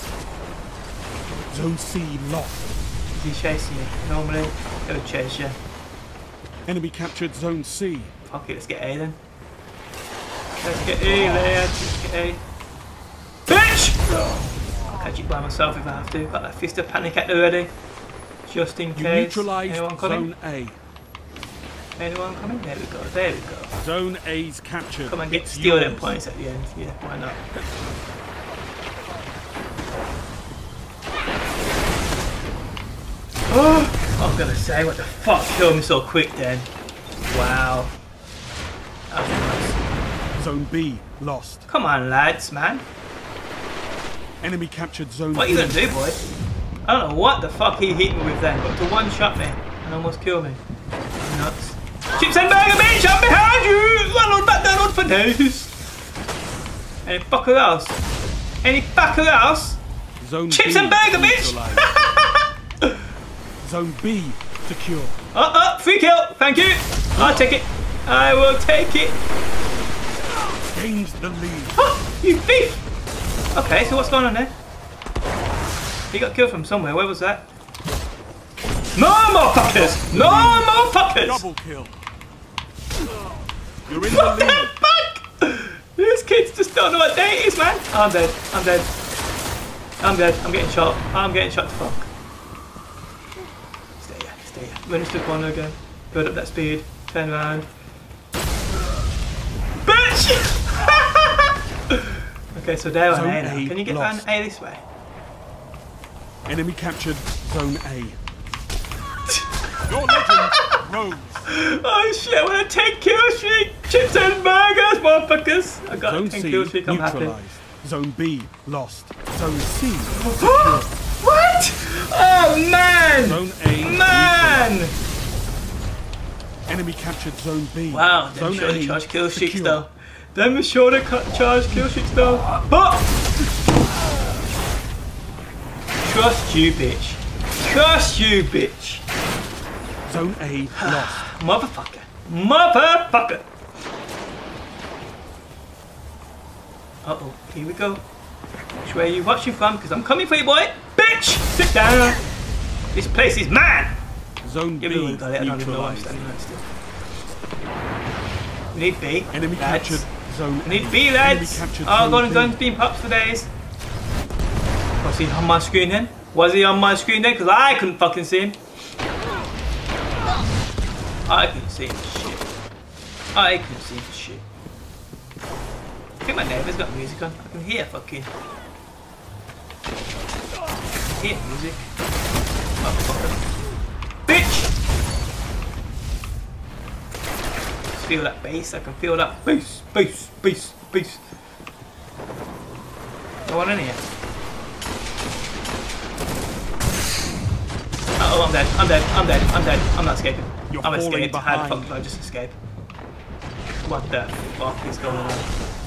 Zone C lost. Is he chasing me? Normally, he would chase you. Enemy captured Zone C. Fuck it, let's get A then. Let's get A, lads. Let's get A. Bitch! I'll catch it by myself if I have to. Got that fist of panic at the ready. Just in You case. neutralized Anyone coming? Zone A. Anyone coming? There we go, there we go. Zone A's captured. Come and get It's steal them yours. points at the end. Yeah, why not? Oh, I was gonna say, what the fuck killed me so quick then? Wow. That was nice. Zone B lost. Come on, lads, man. Enemy captured Zone What are B. you gonna do, boy? I don't know what the fuck he hit me with then, but to one shot me and almost kill me. I'm nuts. Chips and burger, bitch! I'm behind you! Ronald McDonald for days! Any fucker else? Any fucker else? Zone Chips B and burger, bitch! neutralized. Zone B secure. Uh uh, free kill! Thank you! I'll take it. I will take it. Gains the lead. Oh, you thief! Okay, so what's going on there? He got killed from somewhere. Where was that? No more fuckers! No more fuckers! Double kill. You're in What the the lead. fuck? These kids just don't know what day it is, man. I'm dead. I'm dead. I'm dead. I'm getting shot. I'm getting shot to fuck. Stay here. Stay here. Run into the corner again. Build up that speed. Turn around. Bitch! Okay, so they're on Zone A now. A Can you get lost. around A this way? Enemy captured Zone A. Your legend rose. Oh shit, I want to take kill streak! Chips and burgers, motherfuckers! I got Zone a ten C kill streak, I'm happy. neutralized. Zone B lost. Zone C What? Oh man! Zone A Man! neutralized. Enemy captured Zone B. Wow, them Zone sure A to charge kill streaks secure. though. Them sure to cut charge kill streaks though. But trust you, bitch. Trust you, bitch. Zone A lost. Motherfucker. Motherfucker. Uh oh, here we go. Which way are you watching from? Because I'm coming for you, boy. Bitch! Sit down. This place is mine. Zone Give me B a got it. I don't even know why I'm neutralized. standing there still. We need B. Enemy lads. captured Zone We need A. B, Enemy lads. captured Oh, Zone golden B. guns being popped for days. Was he on my screen then? Was he on my screen then? Because I couldn't fucking see him. I couldn't see him shit. I couldn't see him shit. I think my neighbour's got music on. I can hear fucking. I can hear music. Motherfucker. Bitch! Just feel that bass. I can feel that bass, bass, bass, bass. No one in here. Uh oh, I'm dead. I'm dead. I'm dead. I'm dead. I'm not escaping. You're I'm falling escaping. How the fuck behind. did I just escape? What the fuck is going on?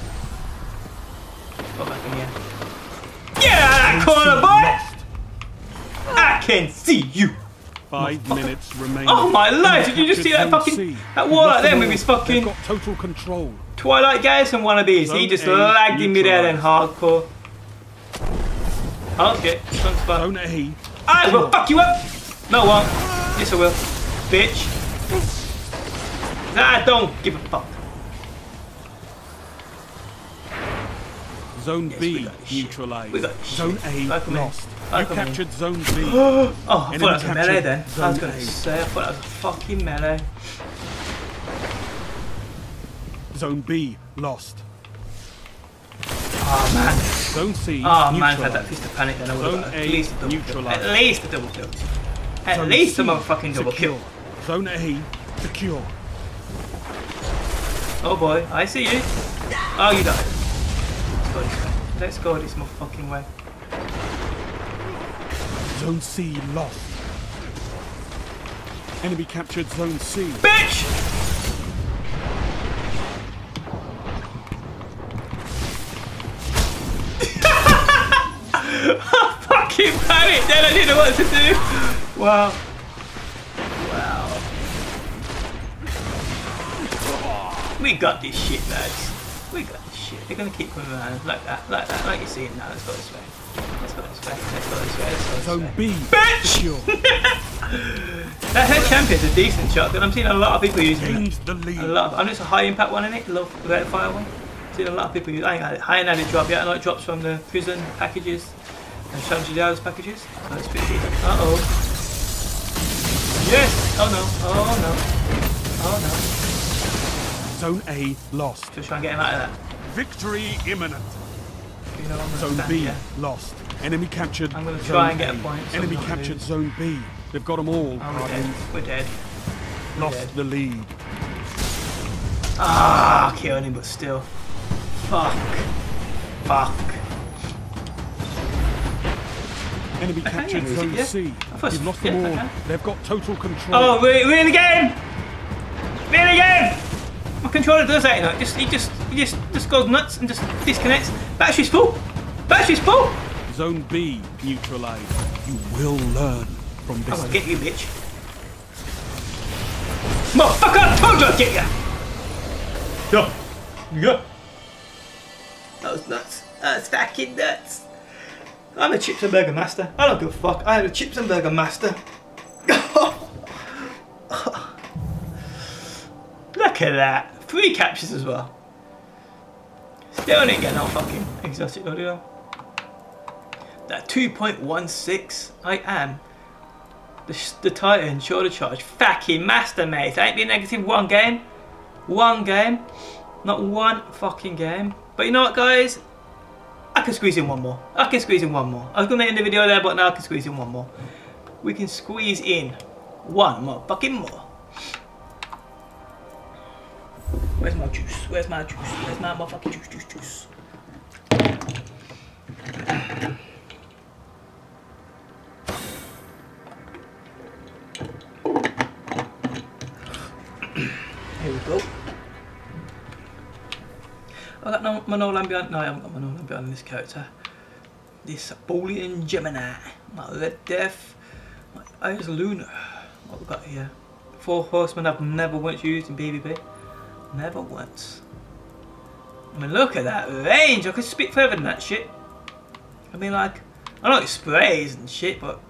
Go back in here. Get out of that corner, boy! I can see you. Five minutes remaining. Oh my life! Did you just see that Zone fucking C. that You've wall lost out there them with all. his fucking They've got total control. Twilight Garrison wannabes? He Zone just A lagged in midair then hardcore. Oh, okay. Zone A. I will fuck you up! No one. Yes I will. Bitch. I don't give a fuck. Zone Yes, B we got this shit. neutralized. We got this Zone shit. A Back 'em in. lost. Back You 'em in. captured Zone B. Oh, I thought Enemy that was a melee captured then. I was Zone gonna A. say, I thought that was a fucking melee. Zone B lost. Oh man. Zone C Oh man, if I had that neutralized. fist of panic then I would Zone have got A at least a double kill. neutralized. At least a double kill. At Zone least C a motherfucking double secure. kill. Zone A secure. Oh boy, I see you. Oh, you died. Let's go this way. Let's go this motherfucking way. Zone C lost. Enemy captured Zone C. Bitch! I fucking panicked then, I didn't know what to do. Wow. Wow. We got this shit, lads. We got this shit. They're gonna keep coming around like that, like that, like you see it now. Let's go this way. Let's go this way. Let's go this way. Let's go this Zone way. B. Bitch! Secure. That head champion's a decent shotgun. I'm seeing a lot of people using Gained it. the lead. A lot. Of, I know it's a high impact one in it. Low rate of fire one. I've seen a lot of people use. I ain't had it. I ain't had it drop yet. I know it drops from the prison packages and seventy hours packages. So it's pretty decent. Uh oh. Yes. Oh no. Oh no. Oh no. Zone A lost. Just try and get him out of that. Victory imminent. You know, I'm Zone stand, B yeah. lost. Enemy captured. I'm gonna Zone try and get A. a point, so Enemy we don't captured lose. Zone B. They've got them all. Oh, we're dead. Guardians. We're dead. We're Lost dead. the lead. Ah, killed him, but still. Fuck. Fuck. Enemy I can captured use it, Zone yeah. C. I thought- You've lost yeah, them I all. can. They've got total control. Oh, really, really again? Really again? My controller does that, you know. It just, it just, it just, just goes nuts and just disconnects. Battery's full. Battery's full. Zone B neutralized. You will learn from I'm this. gonna get you, bitch. Motherfucker, I told you I'd get you. Yeah. Yeah. That was nuts. That's fucking nuts. I'm a chips and burger master. I don't give a fuck. I am a chips and burger master. Look at that. Three captures as well. Still didn't get no fucking exotic audio. That two point one six. I am the, the Titan shoulder charge fucking master, mate. I ain't been negative one game. One game. Not one fucking game. But you know what, guys? I can squeeze in one more. I can squeeze in one more. I was going to end the video there, but now I can squeeze in one more. We can squeeze in one more fucking more. Where's my juice? Where's my juice? Where's my motherfucking juice, juice, juice? Here we go. I got no, my Nolan behind. No, I haven't got my Nolan behind this character. This Boolean Gemini. My Red Death. My Eyes Luna. What we got here? Four Horsemen I've never once used in PvP. Never once. I mean, look at that range. I could spit further than that shit. I mean, like, I know it sprays and shit, but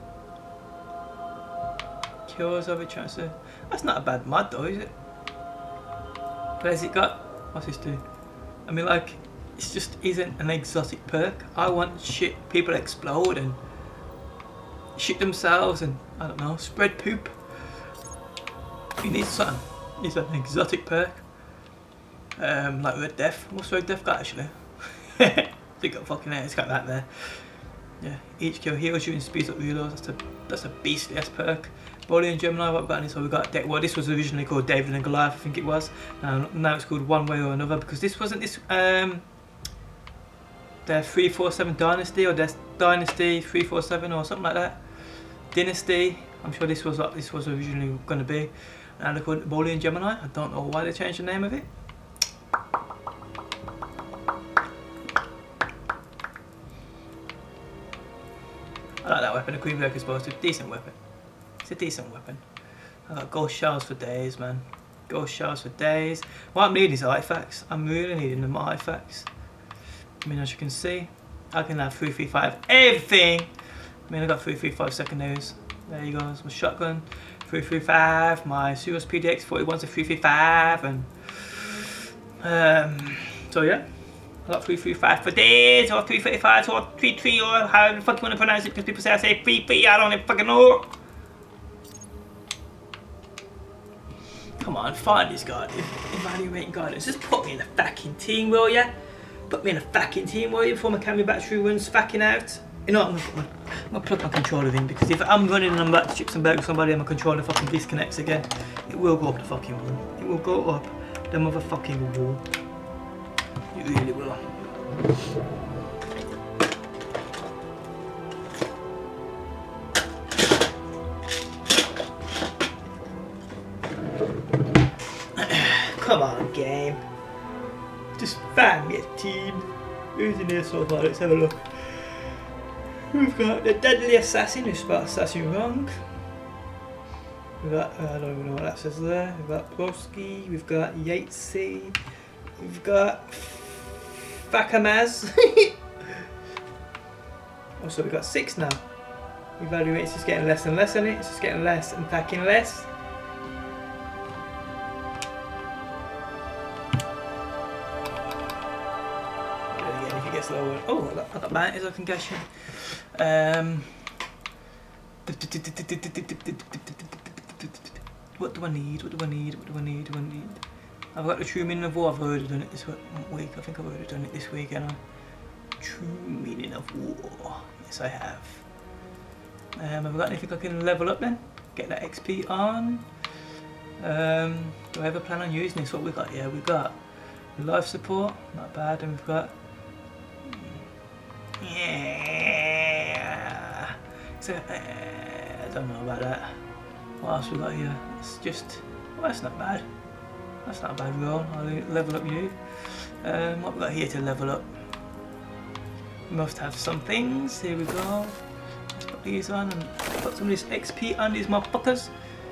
cures of it, chance to. That's not a bad mod though, is it? Where's it got? What's this do? I mean, like, it just isn't an exotic perk. I want shit people explode and shit themselves and, I don't know, spread poop. You need something. You need an exotic perk. Um, like Red Death. What's Red Death got actually? Think of fucking it. It's got that there. Yeah. Each kill heals you and speeds up reloads. That's a that's a beastly ass perk. Boolean Gemini. What we got? So we got deck. Well, this was originally called David and Goliath. I think it was. Now now it's called One Way or Another because this wasn't this um. Their three four seven Dynasty or their Dynasty three four seven or something like that. Dynasty. I'm sure this was what this was originally going to be. Now they're called Boolean Gemini. I don't know why they changed the name of it. I like that weapon, the Queen Work is supposed to be a decent weapon. It's a decent weapon. I got ghost shells for days, man. Ghost shells for days. What I'm needing is artifacts. I'm really needing them artifacts. I mean, as you can see, I can have three three five everything. I mean, I got three three five secondaries. There you go, it's my shotgun. three three five, my Suros P D X forty-one's a three three five, and um, so yeah. I got three three five for days, or three thirty-five, or three three, or however the fuck you want to pronounce it, because people say I say three three, I don't even fucking know. Come on, find this guard. Evaluating guidance. Just put me in a fucking team, will ya? Put me in a fucking team, will you? Before my camera battery runs fucking out. You know what, I'm gonna, put my, I'm gonna plug my controller in, because if I'm running and I'm about to chips and burger with somebody and my controller fucking disconnects again, it will go up the fucking wall. It will go up the motherfucking wall. It really will. Come on, game. Just find me a team. Who's in here so far? Let's have a look. We've got the Deadly Assassin who spelled assassin wrong. We've got, uh, I don't even know what that says there. We've got Broski, we've got Yatesy, we've got Fakamaz. Oh, so we've got six now. Evaluate, it's just getting less and less on it, it's just getting less and packing less. Again, if it gets lower. Oh, I got, I got bounties I can cash in. Um, What do I need? What do I need? What do I need? What do I need? I've got the True Meaning of War. I've already done it this week. I think I've already done it this week, haven't I? True Meaning of War. Yes, I have. Um, have I got anything I can level up then? Get that X P on. Um, do I ever plan on using this? What we got? Yeah, we've got life support. Not bad. And we've got. Yeah. So, uh, I don't know about that. What else we got here? It's just, well, that's not bad. That's not a bad roll. I'll level up you. Um, what we got here to level up? We must have some things. Here we go. Let's put these on and put some of this X P on these motherfuckers.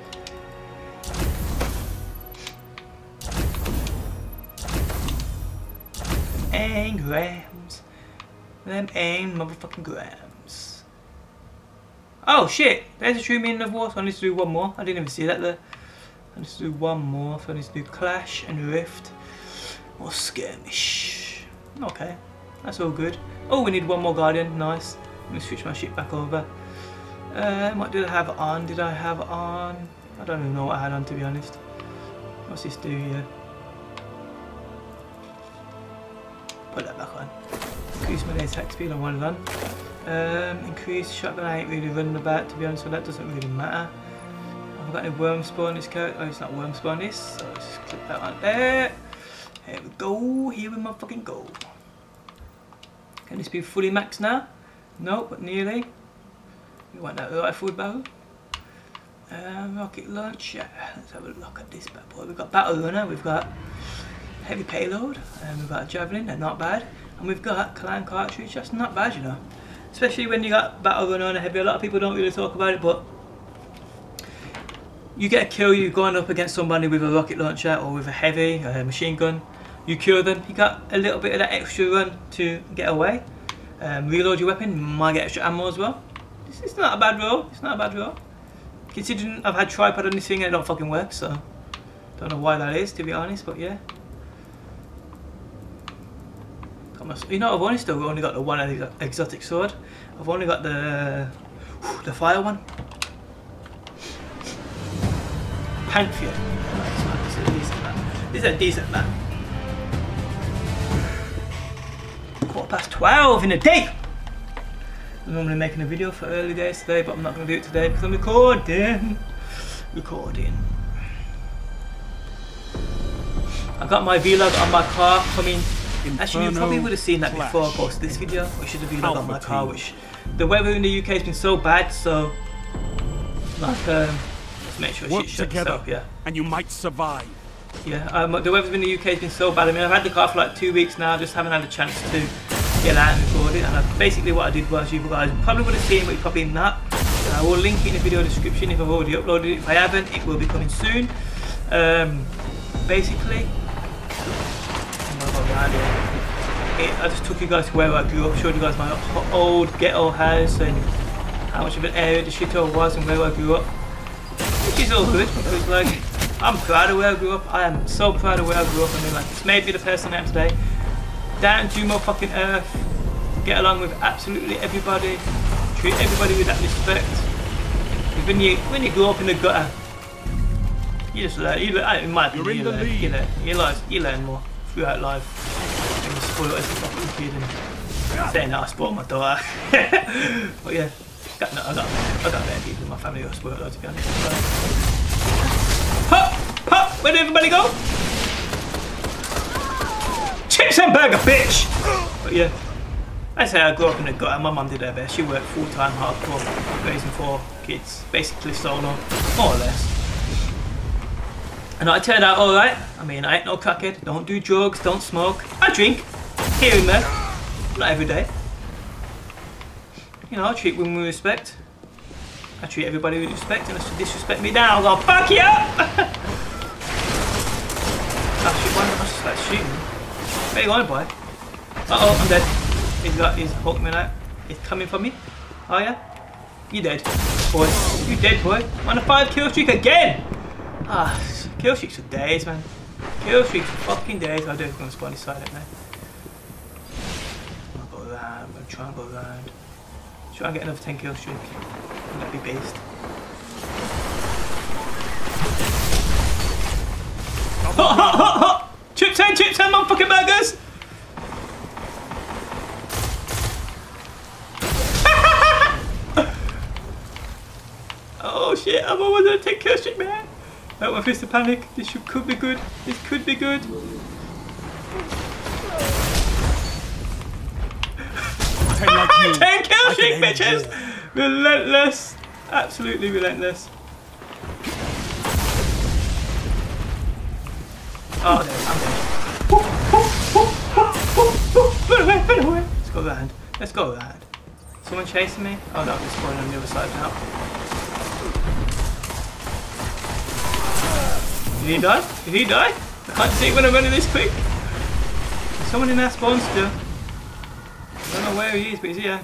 And grams. Them and motherfucking grams. Oh shit! There's a True Meaning of War, so I need to do one more. I didn't even see that there. I need to do one more, so I need to do Clash and Rift. Or Skirmish. Okay, that's all good. Oh, we need one more Guardian, nice. Let me switch my shit back over. Um, what did I have on? Did I have on? I don't even know what I had on, to be honest. What's this do here? Put that back on. Increase my attack speed on one of them. Um, increase shotgun, I ain't really running about, to be honest, so that doesn't really matter. I've got any worm spawn this character. Oh, it's not worm spawn this, so let's just click that on there. Here we go, here we motherfucking go. Can this be fully maxed now? No, but nearly. We want that rifle barrel. Um, rocket launcher. Let's have a look at this bad boy. We've got battle runner, we've got heavy payload, and we've got javelin, they're not bad. And we've got clan cartridge, that's not bad, you know. Especially when you got battle runner and a heavy. A lot of people don't really talk about it, but you get a kill, you going up against somebody with a rocket launcher or with a heavy uh, machine gun, you kill them, you got a little bit of that extra run to get away. Um, reload your weapon, might get extra ammo as well. It's, it's not a bad roll, it's not a bad roll. Considering I've had tripod on this thing and it don't fucking work, so don't know why that is, to be honest, but yeah. You know, I've only still only got the one exotic sword. I've only got the the fire one. Pantheon. Nice, this is a decent map. This is a decent map. Quarter past twelve in the day. I'm normally making a video for early days today, but I'm not going to do it today because I'm recording. Recording. I got my vlog on my car coming. Actually, you probably would have seen that before I posted this video, which is the vlog on my car, which the weather in the U K has been so bad, so like um let's make sure shit shuts up, yeah. And you might survive. Yeah, um, the weather in the U K has been so bad. I mean, I've had the car for like two weeks now, just haven't had a chance to get out and record it. And I, basically what I did was, you guys probably would have seen, but you probably not. And I will link it in the video description if I've already uploaded it. If I haven't, it will be coming soon. Um, basically, it, I just took you guys to where I grew up, showed you guys my old ghetto house and how much of an area the shithole was and where I grew up. Which is all good, because like, I'm proud of where I grew up. I am so proud of where I grew up. I mean, like, it's made me the person I am today. Down to my fucking earth. Get along with absolutely everybody. Treat everybody with that respect. Because when you when you grow up in the gutter, you just learn. You learn in my opinion, you learn, you learn. You learn. You learn more throughout life. And you spoil it as a fucking kid. And saying that I spoiled my daughter. But yeah, got no, I got I got better people in my family who are spoiled, though, to be honest. Hop! Hop! Where did everybody go? Chips and burger, bitch! But yeah, I say I grew up in a gut and my mum did her best. She worked full-time, hardcore, raising four kids, basically solo, more or less. And I turned out alright. I mean, I ain't no crackhead, don't do drugs, don't smoke. I drink, here and there, not every day. You know, I treat women with respect. I treat everybody with respect, and if you disrespect me now, I'll fuck you up! Oh shit, why not I just start shooting? Where you going, boy? Uh oh, I'm dead. He's got his hook me out. He's coming for me. Oh yeah? You dead, boy. You dead, boy. On a five kill streak again! Ah, kill streaks for days, man. Kill streaks for fucking days. I don't gonna spawn his side up now. I'm gonna go around, I'm gonna try and go around. Try and get another ten kill streak. That'd be based. Chip ten, chip ten, motherfucking burgers! Oh shit, I'm almost gonna take kill streak, man. Don't want this to panic. This should, could be good. This could be good. ten kill streak, bitches! Relentless. Absolutely relentless. Oh, there, I'm dead. Run away, run away. Let's go around. Let's go around. Someone chasing me? Oh no, they're spawning on the other side now. Did he die? Did he die? I can't see it when I'm running this quick. There's someone in that spawn still. I don't know where he is, but he's here.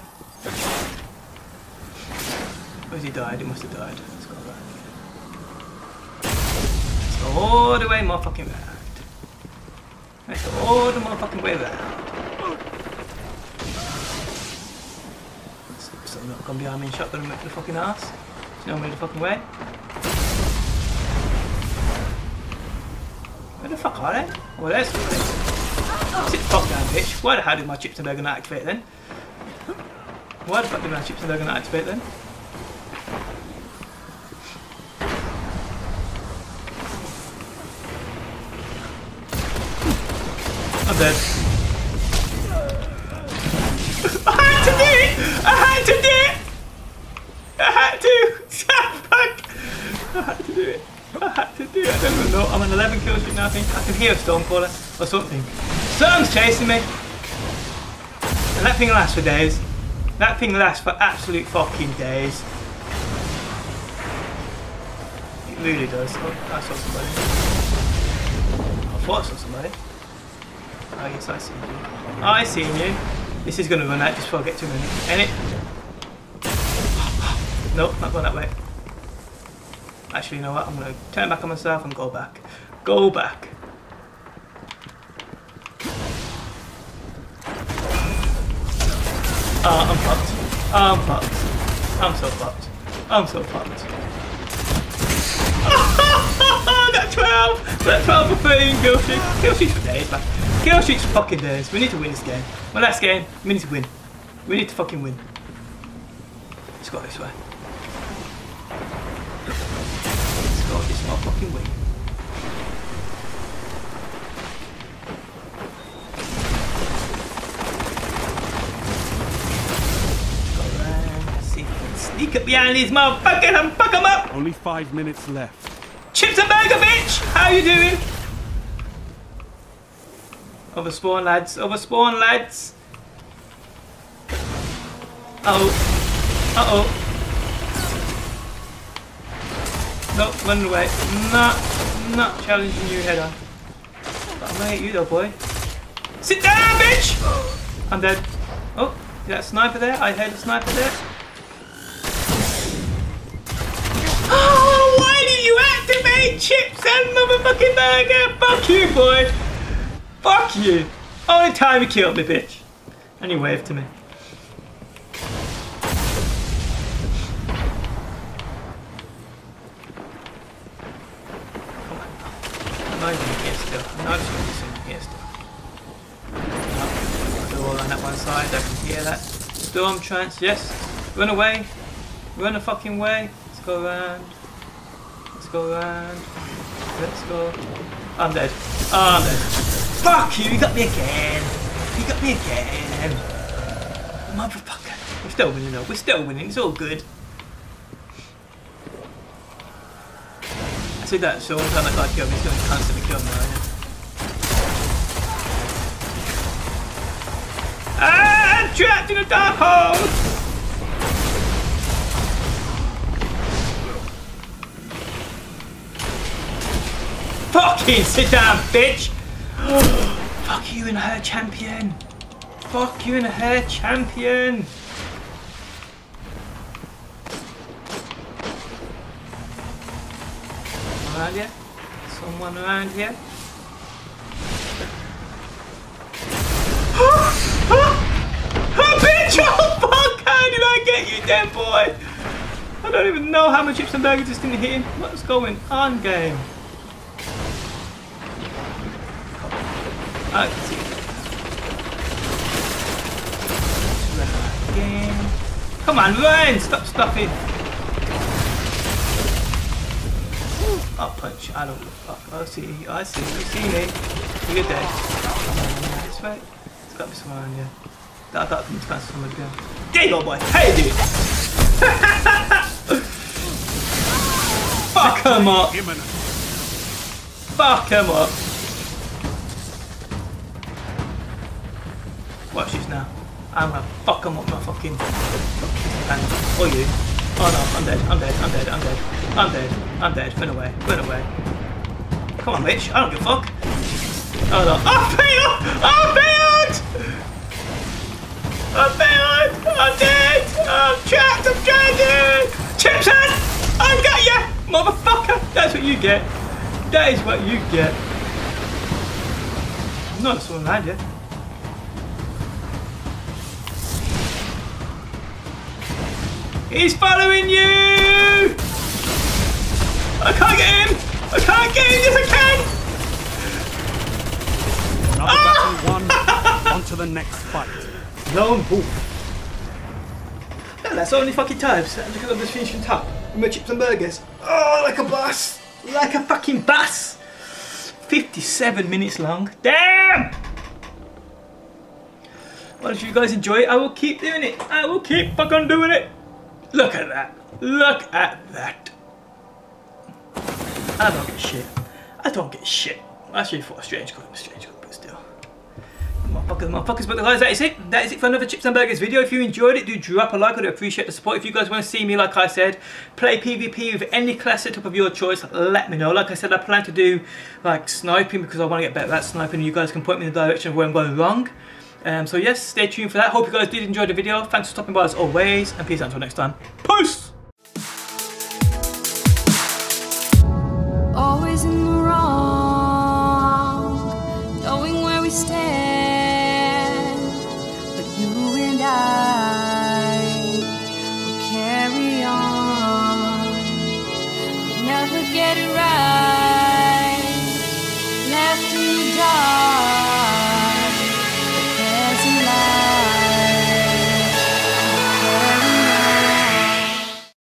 Where's he died? He must have died. Let's go around. Let's go all the way motherfucking round. Let's go all the motherfucking way round. So I'm not gonna be arming shotgun and make the fucking ass. There's no way the fucking way. Where the fuck are they? Well, there's the place. Sit the fuck down, bitch. Why the hell did my chips and burger not activate then? Why the fuck did my chips and burger not activate then? I'm dead. I had to do it! I had to do it! I had to! Fuck! I had to do it. I had to do it. I don't even know. I'm on eleven kill streak now, I think. I can hear a Stormcaller or something. Something's chasing me! And that thing lasts for days. That thing lasts for absolute fucking days. It really does. Oh, I saw somebody. I thought I saw somebody. Oh yes, I see you. Oh, I see you. This is going to run out just before I get to a minute. Ain't it? Nope, not going that way. Actually, you know what? I'm going to turn back on myself and go back. Go back. Oh, I'm fucked. Oh, I'm fucked. I'm so fucked. I'm so fucked. That twelve! That twelve for thirteen kill streak. Kill streaks for days, man. Kill streaks for fucking days. We need to win this game. My last game, we need to win. We need to fucking win. Let's go this way. Let's go this motherfucking way. Go around. See if we can sneak up behind these motherfuckers and fuck them up. Only five minutes left. Chips and burger, bitch! How you doing? Over spawn, lads. Over spawn, lads. Uh oh. Uh oh. No, run away. Not, not challenging you head on. But I'm gonna hit you though, boy. Sit down, bitch! I'm dead. Oh, is that a sniper there? I heard a sniper there. Oh, why did you activate chips and motherfucking burger? Fuck you, boy. Fuck you. Only time you killed me, bitch. And you waved to me. Come on. I'm not even here still. I'm not just going to do something here still. No. They're all on that one side. I can hear that. Storm trance, yes. Run away. Run a fucking way. Let's go around. Let's go around. Let's go. I'm dead. Oh, I'm dead. Fuck you, you got me again. You got me again. Motherfucker. We're still winning though. We're still winning. It's all good. I see that so one time I got killed, he's going to constantly kill me right now. Ah! I'm trapped in a dark hole! Fucking sit down, bitch! Fuck you and her champion! Fuck you and her champion! Around here? Someone around here? Oh, bitch! Oh, fuck! How did I get you there, boy? I don't even know how much chips and burgers just didn't hit him. What's going on, game? I can see it. Again. Come on, run! Stop stopping. I'll punch. I don't give a fuck. I see you. I see you. You see me. You're dead. This way. There's got to be someone around here. I got them to pass someone again. There you go, boy. Hey, dude. Fuck him up. Fuck him up. Watch this now. I'm gonna fuck him up my fucking. And oh you. Oh no, I'm dead. I'm dead. I'm dead. I'm dead. I'm dead. I'm dead. Run away. Run away. Come on, bitch. I don't give a fuck. Oh no. I failed! I failed! I failed! I'm dead! I'm trapped! I'm stranded! Chipson! I got ya! Motherfucker! That's what you get. That is what you get. I'm not someone around you. He's following you! I can't get him! I can't get him! Yes, I can! Another Ah! battle won. On to the next fight. Lone wolf. Yeah, that's only fucking times. Look at them just finishing top. With my chips and burgers. Oh, like a bus! Like a fucking bus! fifty-seven minutes long. Damn! Well, if you guys enjoy it, I will keep doing it. I will keep fucking doing it. Look at that. Look at that. I don't get shit. I don't get shit. Actually, for a strange colour, a strange colour, but still. Motherfuckers, motherfuckers, but guys, that is it. That is it for another Chips and Burgers video. If you enjoyed it, do drop a like. I do appreciate the support. If you guys want to see me, like I said, play PvP with any class setup of your choice, let me know. Like I said, I plan to do like sniping because I want to get better at sniping. And you guys can point me in the direction of where I'm going wrong. Um, so yes, stay tuned for that. Hope you guys did enjoy the video. Thanks for stopping by as always, and peace out until next time. Peace!